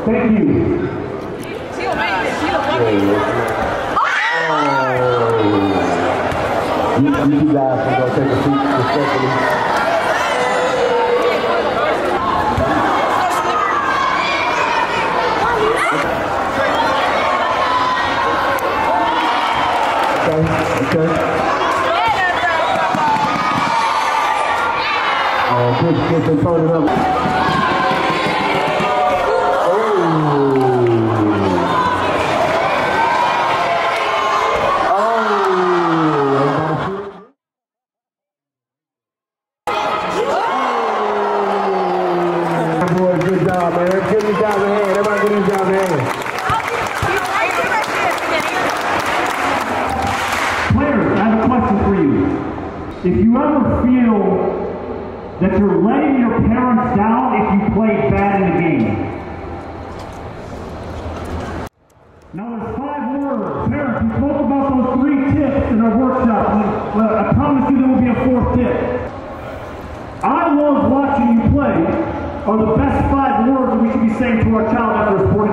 Thank you. You guys can go take a seat respectfully. Okay. Oh, kids been throwing it up. Good job, man. Give these guys a hand. Everybody give these guys a hand. Players, I have a question for you. If you ever feel that you're letting your parents down if you played bad in the game. Now there's 5 words. Parents, we spoke about those 3 tips in our workshop. Well, I promise you there will be a 4th tip. I love watching you play are the best 5 words that we should be saying to our child after a sporting